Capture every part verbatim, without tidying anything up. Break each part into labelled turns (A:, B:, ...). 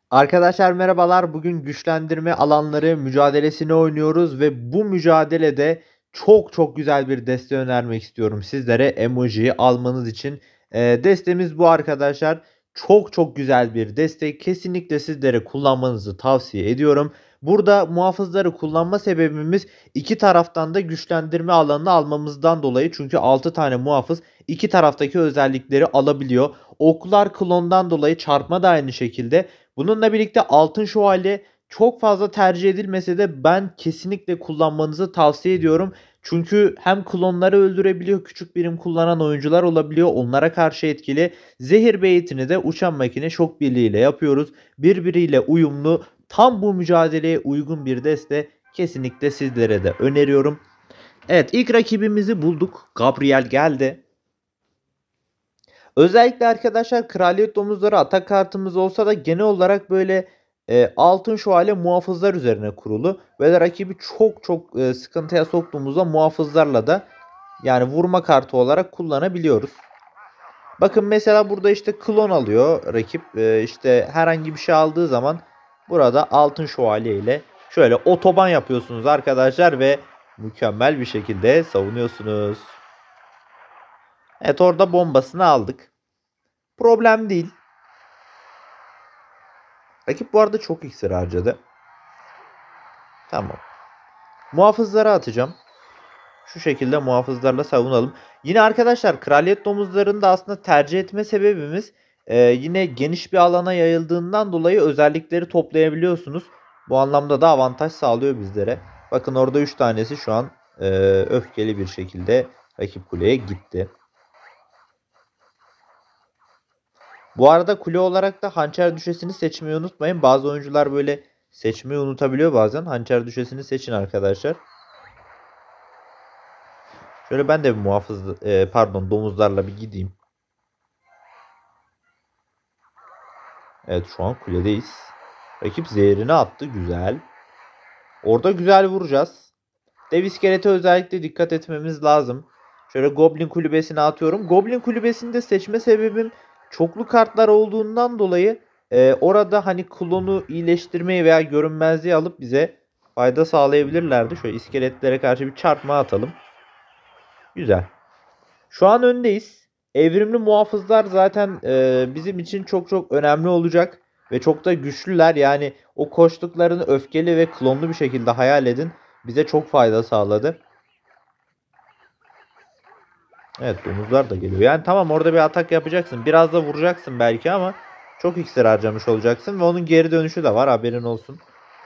A: Arkadaşlar merhabalar. Bugün güçlendirme alanları mücadelesini oynuyoruz ve bu mücadelede çok çok güzel bir deste önermek istiyorum sizlere emojiyi almanız için. Eee, destemiz bu arkadaşlar. Çok çok güzel bir deste. Kesinlikle sizlere kullanmanızı tavsiye ediyorum. Burada muhafızları kullanma sebebimiz iki taraftan da güçlendirme alanını almamızdan dolayı. Çünkü altı tane muhafız iki taraftaki özellikleri alabiliyor. Oklar klondan dolayı çarpma da aynı şekilde. Bununla birlikte altın şövalye çok fazla tercih edilmese de ben kesinlikle kullanmanızı tavsiye ediyorum. Çünkü hem klonları öldürebiliyor, küçük birim kullanan oyuncular olabiliyor. Onlara karşı etkili. Zehir beyitini de uçan makine şok birliğiyle yapıyoruz. Birbiriyle uyumlu, tam bu mücadeleye uygun bir deste kesinlikle sizlere de öneriyorum. Evet, ilk rakibimizi bulduk. Gabriel geldi. Özellikle arkadaşlar kraliyet domuzları atak kartımız olsa da genel olarak böyle e, altın şövalye muhafızlar üzerine kurulu. Ve rakibi çok çok e, sıkıntıya soktuğumuzda muhafızlarla da yani vurma kartı olarak kullanabiliyoruz. Bakın mesela burada işte klon alıyor rakip. E, işte herhangi bir şey aldığı zaman burada altın şövalye ile şöyle otoban yapıyorsunuz arkadaşlar ve mükemmel bir şekilde savunuyorsunuz. Evet, orada bombasını aldık. Problem değil. Rakip bu arada çok iksir harcadı. Tamam. Muhafızlara atacağım. Şu şekilde muhafızlarla savunalım. Yine arkadaşlar kraliyet domuzlarını da aslında tercih etme sebebimiz e, yine geniş bir alana yayıldığından dolayı özellikleri toplayabiliyorsunuz. Bu anlamda da avantaj sağlıyor bizlere. Bakın orada üç tanesi şu an e, öfkeli bir şekilde rakip kuleye gitti. Bu arada kule olarak da hançer düşesini seçmeyi unutmayın. Bazı oyuncular böyle seçmeyi unutabiliyor bazen. Hançer düşesini seçin arkadaşlar. Şöyle ben de bir muhafız e, pardon domuzlarla bir gideyim. Evet, şu an kuledeyiz. Rakip zehrini attı. Güzel. Orada güzel vuracağız. Dev iskelete özellikle dikkat etmemiz lazım. Şöyle Goblin kulübesine atıyorum. Goblin kulübesinde seçme sebebim çoklu kartlar olduğundan dolayı e, orada hani klonu iyileştirmeyi veya görünmezliği alıp bize fayda sağlayabilirlerdi. Şöyle iskeletlere karşı bir çarpma atalım. Güzel. Şu an öndeyiz. Evrimli muhafızlar zaten e, bizim için çok çok önemli olacak. Ve çok da güçlüler. Yani o koştuklarını öfkeli ve klonlu bir şekilde hayal edin. Bize çok fayda sağladı. Evet, domuzlar da geliyor. Yani tamam, orada bir atak yapacaksın. Biraz da vuracaksın belki ama çok iksir harcamış olacaksın. Ve onun geri dönüşü de var, haberin olsun.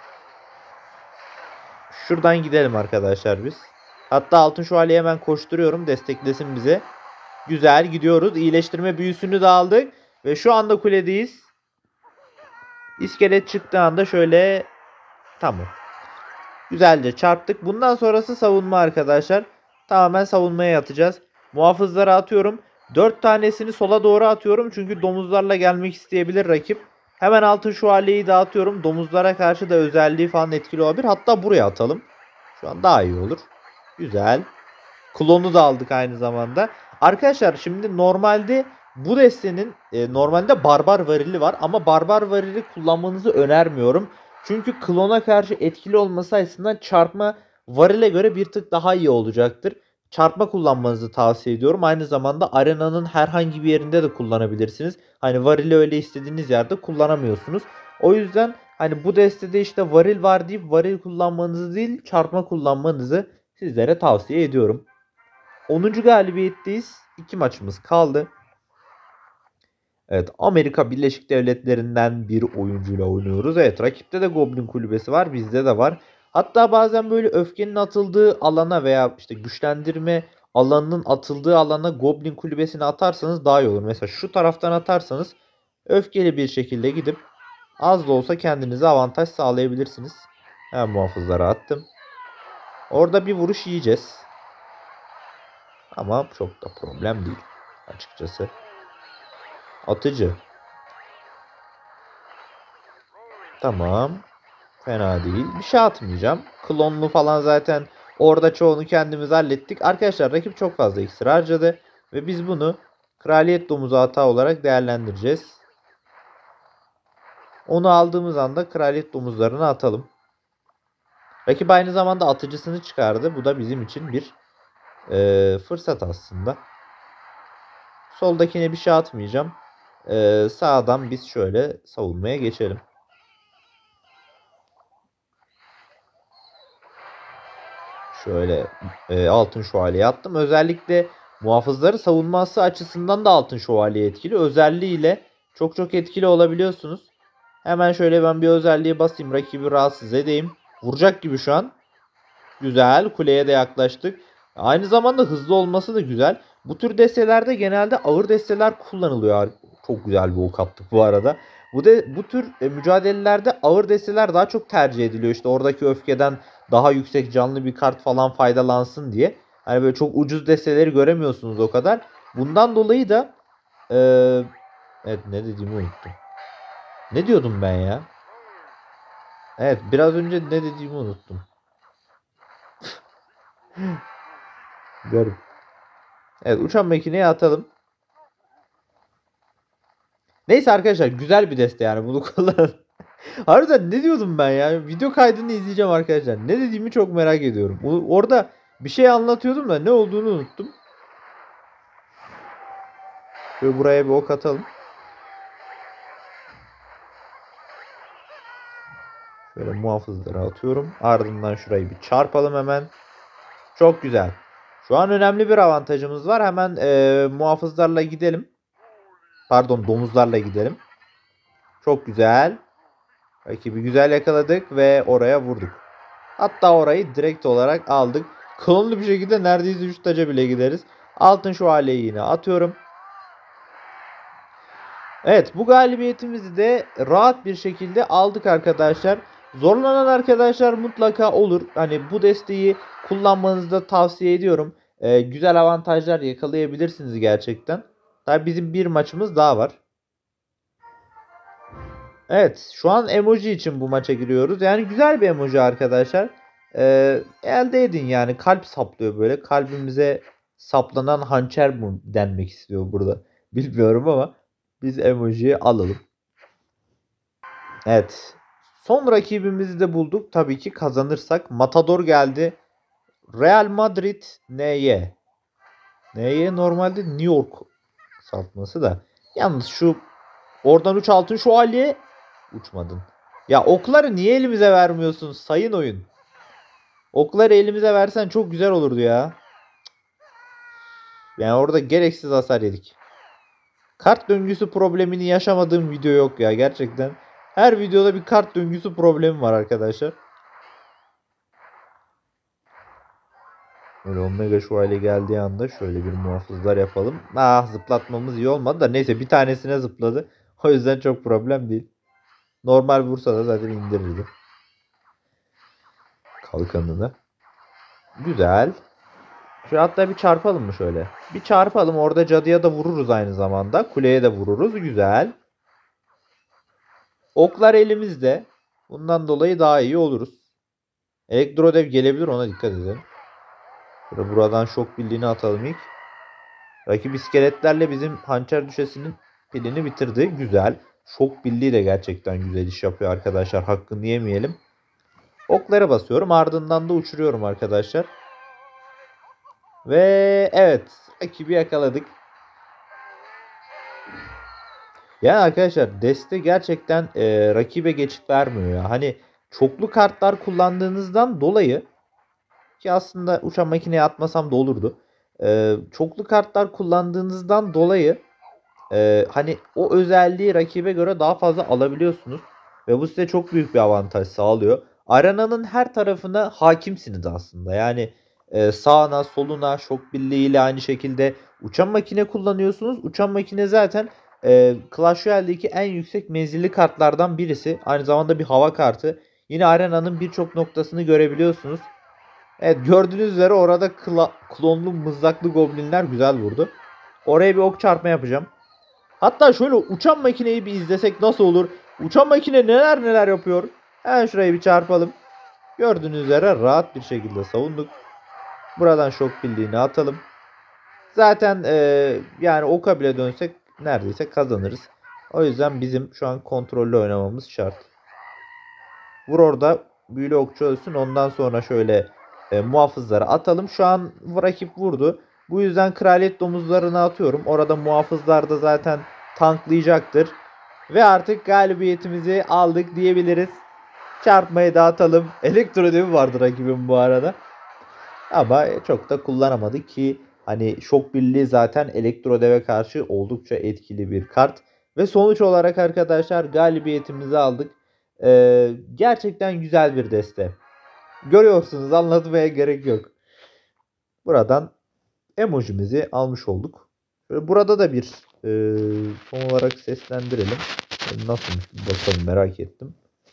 A: Şuradan gidelim arkadaşlar biz. Hatta altın şövalyeyi hemen koşturuyorum, desteklesin bize. Güzel gidiyoruz. İyileştirme büyüsünü de aldık. Ve şu anda kuledeyiz. İskelet çıktığı anda şöyle tamam. Güzelce çarptık. Bundan sonrası savunma arkadaşlar. Tamamen savunmaya yatacağız. Muhafızlara atıyorum. dört tanesini sola doğru atıyorum. Çünkü domuzlarla gelmek isteyebilir rakip. Hemen altın şövalyeyi dağıtıyorum. Domuzlara karşı da özelliği falan etkili olabilir. Hatta buraya atalım. Şu an daha iyi olur. Güzel. Klonu da aldık aynı zamanda. Arkadaşlar şimdi normalde bu destenin e, normalde barbar varili var ama barbar varili kullanmanızı önermiyorum. Çünkü klona karşı etkili olması açısından çarpma varile göre bir tık daha iyi olacaktır. Çarpma kullanmanızı tavsiye ediyorum. Aynı zamanda arenanın herhangi bir yerinde de kullanabilirsiniz. Hani varili öyle istediğiniz yerde kullanamıyorsunuz. O yüzden hani bu destede işte varil var deyip varil kullanmanızı değil, çarpma kullanmanızı sizlere tavsiye ediyorum. onuncu galibiyetteyiz. iki maçımız kaldı. Evet, Amerika Birleşik Devletleri'nden bir oyuncuyla oynuyoruz. Evet, rakipte de Goblin kulübesi var. Bizde de var. Hatta bazen böyle öfkenin atıldığı alana veya işte güçlendirme alanının atıldığı alana Goblin kulübesini atarsanız daha iyi olur. Mesela şu taraftan atarsanız öfkeli bir şekilde gidip az da olsa kendinize avantaj sağlayabilirsiniz. Hemen muhafızlara attım. Orada bir vuruş yiyeceğiz. Ama çok da problem değil açıkçası. Atıcı. Tamam. Fena değil. Bir şey atmayacağım. Klonlu falan zaten orada çoğunu kendimiz hallettik. Arkadaşlar rakip çok fazla iksir harcadı. Ve biz bunu kraliyet domuzu hata olarak değerlendireceğiz. Onu aldığımız anda kraliyet domuzlarını atalım. Rakip aynı zamanda atıcısını çıkardı. Bu da bizim için bir e, fırsat aslında. Soldakine bir şey atmayacağım. E, sağdan biz şöyle savunmaya geçelim. Şöyle e, altın şövalye attım. Özellikle muhafızları savunması açısından da altın şövalye etkili. Özelliğiyle çok çok etkili olabiliyorsunuz. Hemen şöyle ben bir özelliğe basayım. Rakibi rahatsız edeyim. Vuracak gibi şu an. Güzel. Kuleye de yaklaştık. Aynı zamanda hızlı olması da güzel. Bu tür destelerde genelde ağır desteler kullanılıyor. Çok güzel bir ok attık bu arada. Bu de bu tür e, mücadelelerde ağır desteler daha çok tercih ediliyor. İşte oradaki öfkeden daha yüksek canlı bir kart falan faydalansın diye. Hani böyle çok ucuz desteleri göremiyorsunuz o kadar. Bundan dolayı da e, evet ne dediğimi unuttum. Ne diyordum ben ya? Evet biraz önce ne dediğimi unuttum. Garip. Evet uçan makineye atalım. Neyse arkadaşlar güzel bir deste yani bunu kullanın. Harbiden ne diyordum ben ya? Video kaydını izleyeceğim arkadaşlar. Ne dediğimi çok merak ediyorum. Orada bir şey anlatıyordum da ne olduğunu unuttum. Şöyle buraya bir ok atalım. Şöyle muhafızları atıyorum. Ardından şurayı bir çarpalım hemen. Çok güzel. Şu an önemli bir avantajımız var. Hemen e, muhafızlarla gidelim. Pardon domuzlarla gidelim. Çok güzel. Rakibi güzel yakaladık ve oraya vurduk. Hatta orayı direkt olarak aldık. Klonlu bir şekilde neredeyse üç taca bile gideriz. Altın şövalyeyi yine atıyorum. Evet bu galibiyetimizi de rahat bir şekilde aldık arkadaşlar. Zorlanan arkadaşlar mutlaka olur. Hani bu desteği kullanmanızı da tavsiye ediyorum. Ee, güzel avantajlar yakalayabilirsiniz gerçekten. Tabii bizim bir maçımız daha var. Evet şu an emoji için bu maça giriyoruz. Yani güzel bir emoji arkadaşlar. Ee, elde edin yani kalp saplıyor böyle. Kalbimize saplanan hançer mi denmek istiyor burada. Bilmiyorum ama biz emojiyi alalım. Evet. Son rakibimizi de bulduk. Tabii ki kazanırsak. Matador geldi. Real Madrid N Y. N Y normalde New York saltması da. Yalnız şu oradan üç altın şövalye uçmadın. Ya okları niye elimize vermiyorsun sayın oyun? Okları elimize versen çok güzel olurdu ya. Yani orada gereksiz hasar yedik. Kart döngüsü problemini yaşamadığım video yok ya gerçekten. Her videoda bir kart döngüsü problemi var arkadaşlar. Böyle Omega şövalye geldiği anda şöyle bir muhafızlar yapalım. Ah zıplatmamız iyi olmadı da neyse bir tanesine zıpladı. O yüzden çok problem değil. Normal vursa da zaten indirirdi. Kalkanını. Güzel. Şu hatta bir çarpalım mı şöyle? Bir çarpalım. Orada cadıya da vururuz aynı zamanda. Kuleye de vururuz. Güzel. Oklar elimizde. Bundan dolayı daha iyi oluruz. Elektrodev gelebilir ona dikkat edelim. Şöyle buradan şok birliğini atalım ilk. Rakip iskeletlerle bizim hançer düşesinin pilini bitirdi. Güzel. Şok birliği de gerçekten güzel iş yapıyor arkadaşlar. Hakkını yemeyelim. Oklara basıyorum. Ardından da uçuruyorum arkadaşlar. Ve evet. Rakibi yakaladık. Yani arkadaşlar deste gerçekten e, rakibe geçit vermiyor ya. Hani çoklu kartlar kullandığınızdan dolayı ki aslında uçan makineye atmasam da olurdu. E, çoklu kartlar kullandığınızdan dolayı e, hani o özelliği rakibe göre daha fazla alabiliyorsunuz. Ve bu size çok büyük bir avantaj sağlıyor. Arenanın her tarafına hakimsiniz aslında. Yani e, sağına soluna şok birliğiyle aynı şekilde uçan makine kullanıyorsunuz. Uçan makine zaten e, Clash Royale'deki en yüksek menzilli kartlardan birisi. Aynı zamanda bir hava kartı. Yine arenanın birçok noktasını görebiliyorsunuz. Evet gördüğünüz üzere orada kla- klonlu mızraklı goblinler güzel vurdu. Oraya bir ok çarpma yapacağım. Hatta şöyle uçan makineyi bir izlesek nasıl olur? Uçan makine neler neler yapıyor. Hemen şurayı bir çarpalım. Gördüğünüz üzere rahat bir şekilde savunduk. Buradan şok birliğini atalım. Zaten e, yani oka bile dönsek neredeyse kazanırız. O yüzden bizim şu an kontrollü oynamamız şart. Vur orada. Büyülü okçu ölsün. Ondan sonra şöyle e, muhafızları atalım. Şu an rakip vurdu. Bu yüzden kraliyet domuzlarını atıyorum. Orada muhafızlar da zaten tanklayacaktır. Ve artık galibiyetimizi aldık diyebiliriz. Çarpmayı dağıtalım. Elektro devi vardı rakibim bu arada. Ama çok da kullanamadı ki hani şok birliği zaten elektro deve karşı oldukça etkili bir kart. Ve sonuç olarak arkadaşlar galibiyetimizi aldık. Ee, gerçekten güzel bir deste. Görüyorsunuz, anlatmaya gerek yok. Buradan emojimizi almış olduk. Böyle burada da bir e, son olarak seslendirelim. Nasılmış bir bakalım, merak ettim.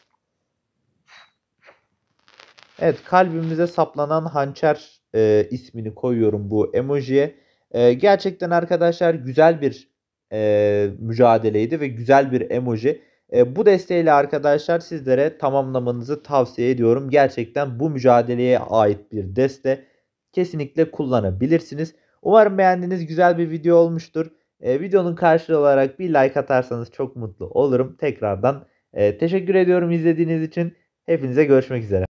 A: Evet, kalbimize saplanan hançer e, ismini koyuyorum bu emojiye. E, gerçekten arkadaşlar güzel bir e, mücadeleydi ve güzel bir emoji. E, bu desteğiyle arkadaşlar sizlere tamamlamanızı tavsiye ediyorum. Gerçekten bu mücadeleye ait bir deste. Kesinlikle kullanabilirsiniz. Umarım beğendiğiniz güzel bir video olmuştur. E, videonun karşılığı olarak bir like atarsanız çok mutlu olurum. Tekrardan e, teşekkür ediyorum izlediğiniz için. Hepinize görüşmek üzere.